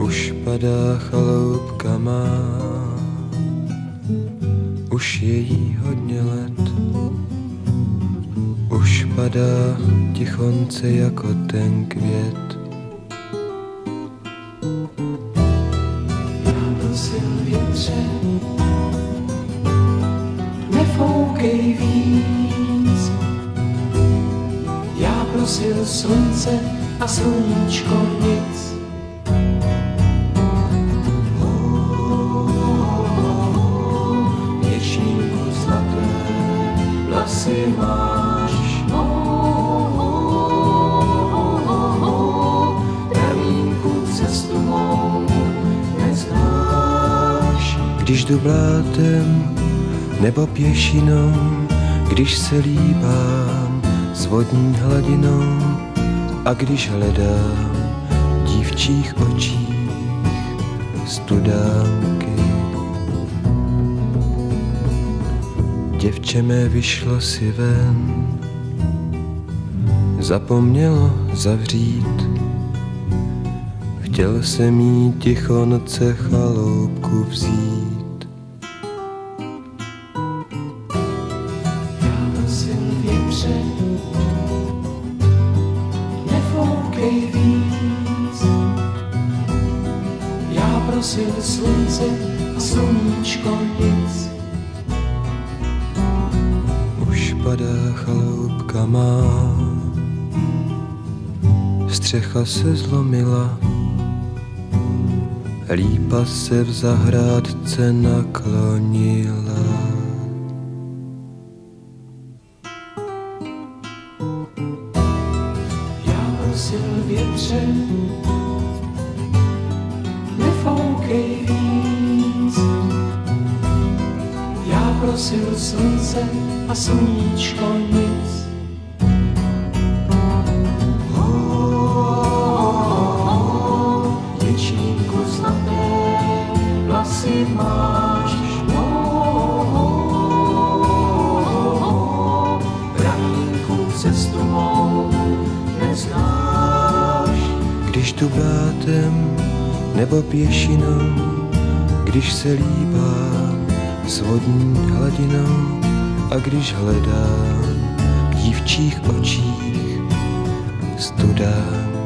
Už padá chaloupkama, už je jí hodně let. Už padá tichonce jako ten květ. Já prosil větře, nefoukej víc. Já prosil slunce a sluníčko nic. Věčníku zlaté vlasy máš. Pramínku cestu mou neznáš. Když jdu blátem nebo pěšinou, když se líbám s vodní hladinou a když hledám v dívčích očích studánky. Děvče mé vyšlo si ven, zapomnělo zavřít. Chtěl jsem jí tichonce chaloupku vzít. Já prosil větře, nefoukej víc. Já prosil slunce a sluníčko nic. Už padá chaloupka má, střecha se zlomila, lípa se v zahrádce naklonila. Já prosil větře, nefoukej víc. Já prosil slunce a sluníčko nic. Děčínku zlaté vlasy máš. Pramínku cestu mou neznáš. Když tu blátem nebo pěšinou, když se líbám s vodní hladinou a když hledám v dívčích očích studánky.